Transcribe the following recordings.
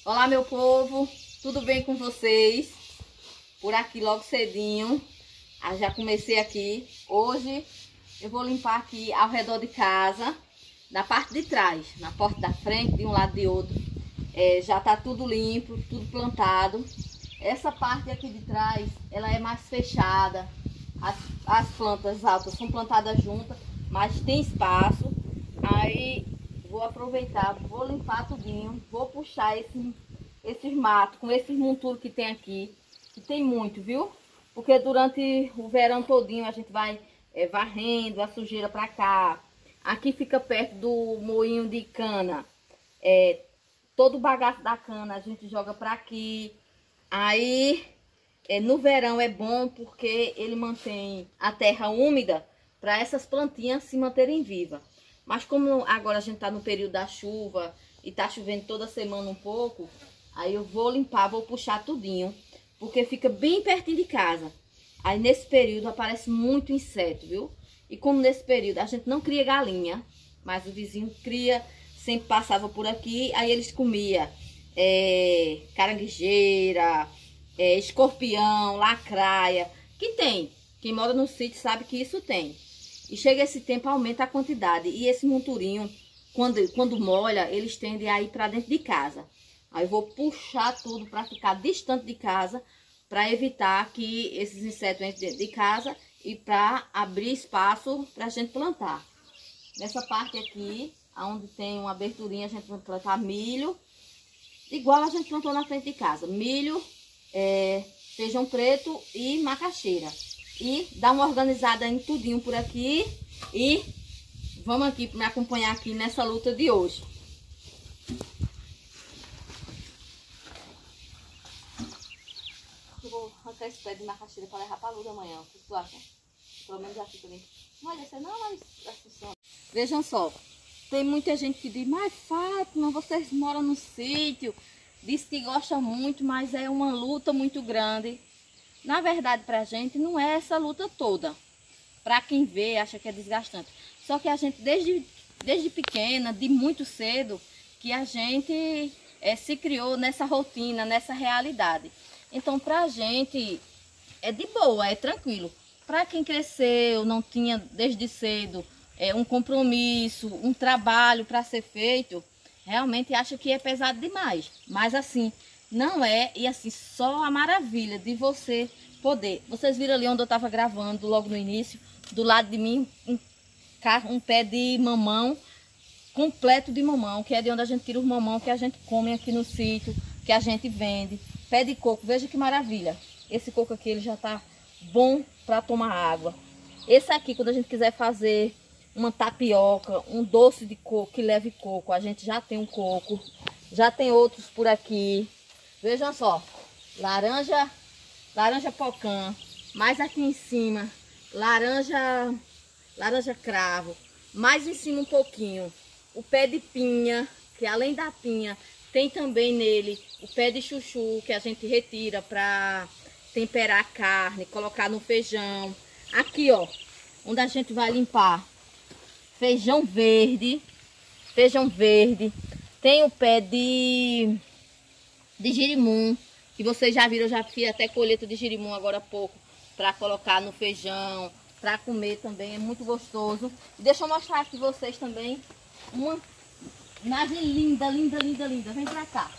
Olá, meu povo, tudo bem com vocês? Por aqui logo cedinho, já comecei aqui. Hoje eu vou limpar aqui ao redor de casa, na parte de trás, na porta da frente, de um lado e de outro. Já tá tudo limpo, tudo plantado. Essa parte aqui de trás, ela é mais fechada. As plantas altas são plantadas juntas, mas tem espaço. Aí vou aproveitar, vou limpar tudinho, vou puxar esses matos com esses monturos que tem aqui, que tem muito, viu? Porque durante o verão todinho a gente vai varrendo a sujeira pra cá. Aqui fica perto do moinho de cana, todo o bagaço da cana a gente joga pra aqui. Aí no verão é bom porque ele mantém a terra úmida para essas plantinhas se manterem vivas. Mas como agora a gente tá no período da chuva e tá chovendo toda semana um pouco, aí eu vou limpar, vou puxar tudinho, porque fica bem pertinho de casa. Aí nesse período aparece muito inseto, viu? E como nesse período a gente não cria galinha, mas o vizinho cria, sempre passava por aqui, aí eles comiam caranguejeira, escorpião, lacraia, que tem. Quem mora no sítio sabe que isso tem. E chega esse tempo, aumenta a quantidade. E esse monturinho, quando molha, eles tendem a ir para dentro de casa. Aí eu vou puxar tudo para ficar distante de casa, para evitar que esses insetos entrem dentro de casa e para abrir espaço para a gente plantar. Nessa parte aqui, onde tem uma aberturinha, a gente vai plantar milho, igual a gente plantou na frente de casa. Milho, feijão preto e macaxeira. E dá uma organizada em tudinho por aqui. E vamos aqui me acompanhar aqui nessa luta de hoje. Eu vou arrancar esse pé de macaxeira para levar para a luz amanhã. O que tu acha? Pelo menos já fica bem. Não vai descer não, mas assim. Vejam só. Tem muita gente que diz, mas Fátima, vocês moram no sítio. Diz que gosta muito, mas é uma luta muito grande. Na verdade, pra gente, não é essa luta toda. Pra quem vê, acha que é desgastante. Só que a gente, desde pequena, de muito cedo, que a gente se criou nessa rotina, nessa realidade. Então, pra gente, é de boa, é tranquilo. Pra quem cresceu, não tinha desde cedo um compromisso, um trabalho para ser feito, realmente acha que é pesado demais. Mas assim, não é. E assim, só a maravilha de você poder. Vocês viram ali onde eu estava gravando, logo no início, do lado de mim, um pé de mamão, completo de mamão, que é de onde a gente tira os mamão que a gente come aqui no sítio, que a gente vende. Pé de coco, veja que maravilha. Esse coco aqui, ele já tá bom para tomar água. Esse aqui, quando a gente quiser fazer uma tapioca, um doce de coco que leve coco, a gente já tem um coco, já tem outros por aqui. Vejam só, laranja pocã, mais aqui em cima, laranja cravo, mais em cima um pouquinho, o pé de pinha, que além da pinha, tem também nele o pé de chuchu, que a gente retira para temperar a carne, colocar no feijão. Aqui, ó, onde a gente vai limpar, feijão verde, tem o pé de girimum, que vocês já viram, eu já fiz até colheita de girimum agora há pouco, para colocar no feijão, para comer também, é muito gostoso. E deixa eu mostrar aqui vocês também uma nave linda, vem pra cá.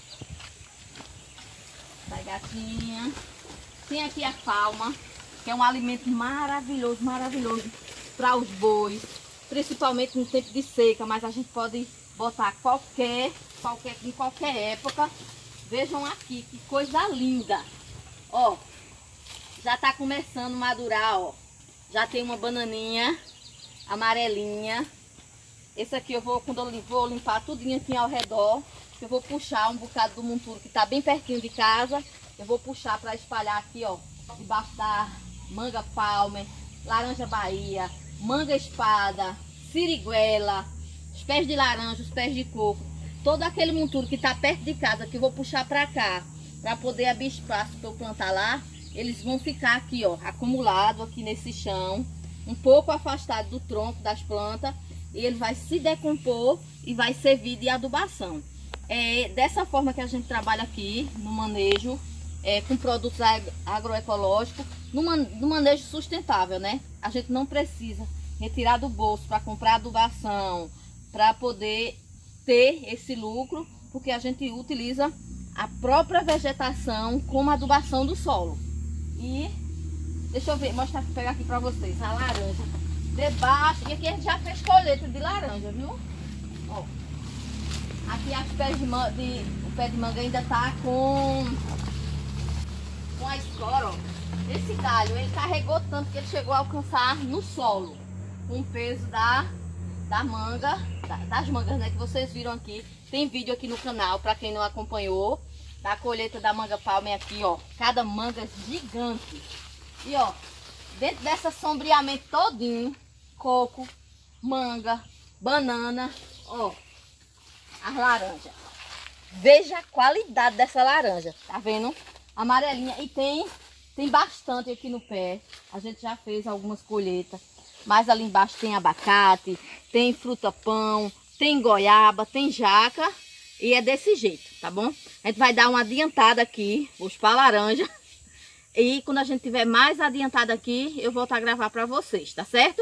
Vai, gatinha. Tem aqui a palma, que é um alimento maravilhoso para os bois, principalmente no tempo de seca, mas a gente pode botar em qualquer época. Vejam aqui, que coisa linda. Ó, já tá começando a madurar, ó. Já tem uma bananinha amarelinha. Esse aqui quando eu vou limpar tudinho aqui ao redor, eu vou puxar um bocado do monturo que tá bem pertinho de casa. Eu vou puxar para espalhar aqui, ó, debaixo da manga palmer, laranja Bahia, manga espada, siriguela, os pés de laranja, os pés de coco, todo aquele monturo que tá perto de casa, que eu vou puxar para cá, para poder abrir espaço para eu plantar lá. Eles vão ficar aqui, ó, acumulado aqui nesse chão, um pouco afastado do tronco das plantas, e ele vai se decompor e vai servir de adubação. É dessa forma que a gente trabalha aqui no manejo, com produtos agroecológicos, no manejo sustentável, né? A gente não precisa retirar do bolso para comprar adubação, para poder ter esse lucro, porque a gente utiliza a própria vegetação como adubação do solo. E deixa eu ver, mostrar, pegar aqui para vocês a laranja debaixo. E aqui a gente já fez colheita de laranja, viu? Ó, aqui as pés o pé de manga ainda tá com a espora, ó. Esse galho, ele carregou tanto que ele chegou a alcançar no solo com o peso da manga, das mangas, né, que vocês viram aqui. Tem vídeo aqui no canal, para quem não acompanhou, da colheita da manga palmer aqui, ó. Cada manga gigante. E ó, dentro dessa sombreamento todinho, coco, manga, banana, ó, as laranjas. Veja a qualidade dessa laranja, tá vendo? Amarelinha. E tem bastante aqui no pé. A gente já fez algumas colheitas. Mas ali embaixo tem abacate, tem fruta-pão, tem goiaba, tem jaca. E é desse jeito, tá bom? A gente vai dar uma adiantada aqui, vou chupar a laranja. E quando a gente tiver mais adiantado aqui, eu volto a gravar pra vocês, tá certo?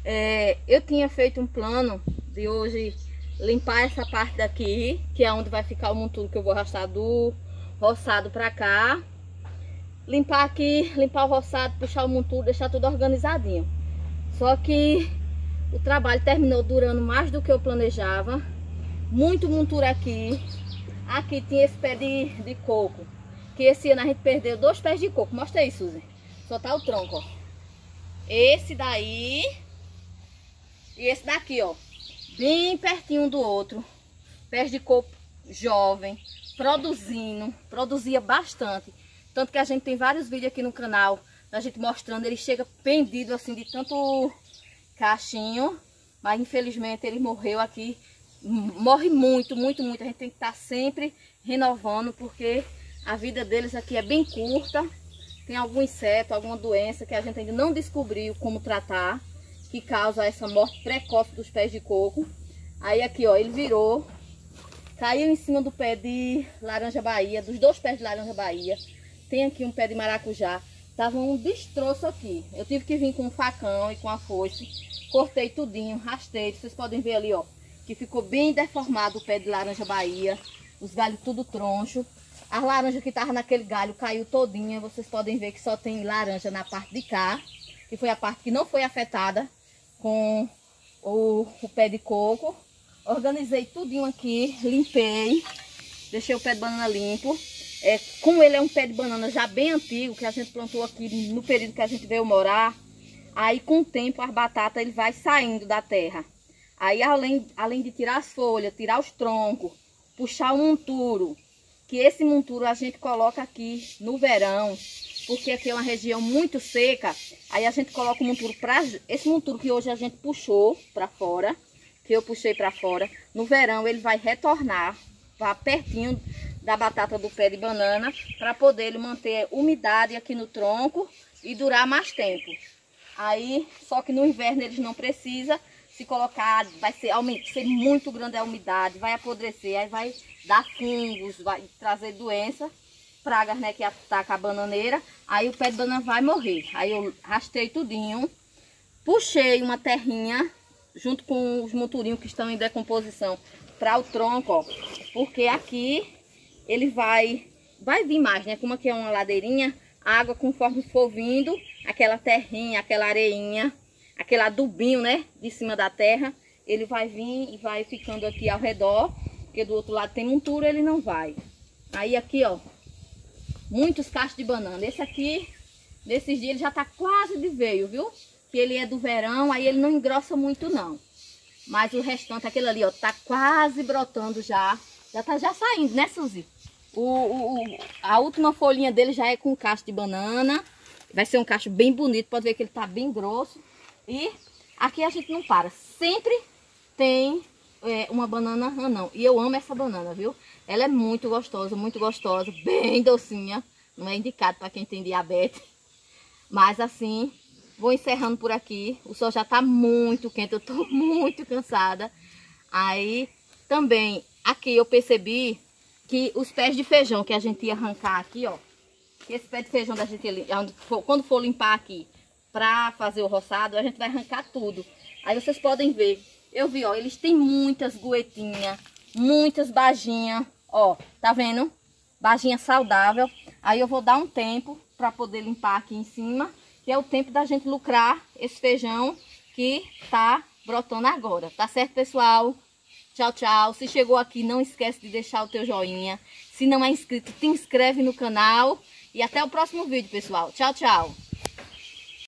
Eu tinha feito um plano de hoje limpar essa parte daqui, que é onde vai ficar o monturo que eu vou arrastar do roçado pra cá. Limpar aqui, limpar o roçado, puxar o monturo, deixar tudo organizadinho. Só que o trabalho terminou durando mais do que eu planejava. Muito monturo aqui. Aqui tinha esse pé de coco, que esse ano a gente perdeu 2 pés de coco. Mostra aí, Suzy. Só tá o tronco, ó. Esse daí e esse daqui, ó. Bem pertinho do outro. Pés de coco jovem, produzia bastante. Tanto que a gente tem vários vídeos aqui no canal, da gente mostrando, ele chega pendido assim de tanto cachinho. Mas infelizmente ele morreu aqui. Morre muito. A gente tem que estar sempre renovando, porque a vida deles aqui é bem curta. Tem algum inseto, alguma doença que a gente ainda não descobriu como tratar, que causa essa morte precoce dos pés de coco. Aí aqui, ó, ele virou, caiu em cima do pé de laranja Bahia, dos 2 pés de laranja Bahia. Tem aqui um pé de maracujá. Tava um destroço aqui. Eu tive que vir com um facão e com a foice. Cortei tudinho, rastei. Vocês podem ver ali, ó, que ficou bem deformado o pé de laranja Bahia. Os galhos tudo troncho. A laranja que tava naquele galho caiu todinha. Vocês podem ver que só tem laranja na parte de cá, que foi a parte que não foi afetada com o pé de coco. Organizei tudinho aqui, limpei, deixei o pé de banana limpo. Como ele é um pé de banana já bem antigo, que a gente plantou aqui no período que a gente veio morar, aí com o tempo as batatas ele vai saindo da terra. Aí além de tirar as folhas, tirar os troncos, puxar o monturo, que esse monturo a gente coloca aqui no verão, porque aqui é uma região muito seca. Aí a gente coloca o monturo esse monturo que hoje a gente puxou para fora, que eu puxei para fora, no verão ele vai retornar para pertinho da batata do pé de banana, para poder ele manter umidade aqui no tronco e durar mais tempo. Aí, só que no inverno eles não precisam. Se colocar, vai ser muito grande a umidade, vai apodrecer, aí vai dar fungos, vai trazer doença, pragas, né, que atacam a bananeira. Aí o pé de banana vai morrer. Aí eu rastei tudinho, puxei uma terrinha junto com os monturinhos que estão em decomposição para o tronco, ó, porque aqui ele vai vir mais, né? Como aqui é uma ladeirinha, a água, conforme for vindo, aquela terrinha, aquela areinha, aquele adubinho, né, de cima da terra, ele vai vir e vai ficando aqui ao redor, porque do outro lado tem monturo, ele não vai. Aí aqui, ó, muitos cachos de banana. Esse aqui, nesses dias, ele já tá quase de veio, viu? Que ele é do verão, aí ele não engrossa muito não. Mas o restante, aquele ali, ó, tá quase brotando já. Já tá saindo, né, Suzy? A última folhinha dele já é com cacho de banana. Vai ser um cacho bem bonito, pode ver que ele tá bem grosso. E aqui a gente não para, sempre tem uma banana anão. E eu amo essa banana, viu? Ela é muito gostosa, bem docinha. Não é indicado para quem tem diabetes. Mas assim, vou encerrando por aqui. O sol já tá muito quente, eu tô muito cansada. Aí também, aqui eu percebi que os pés de feijão que a gente ia arrancar aqui, ó. Que esse pé de feijão da gente, quando for limpar aqui pra fazer o roçado, a gente vai arrancar tudo. Aí vocês podem ver, eu vi, ó, eles têm muitas goetinhas, muitas baginhas, ó, tá vendo? Baginha saudável. Aí eu vou dar um tempo pra poder limpar aqui em cima, que é o tempo da gente lucrar esse feijão que tá brotando agora. Tá certo, pessoal? Tchau, tchau. Se chegou aqui, não esquece de deixar o teu joinha. Se não é inscrito, te inscreve no canal. E até o próximo vídeo, pessoal. Tchau, tchau.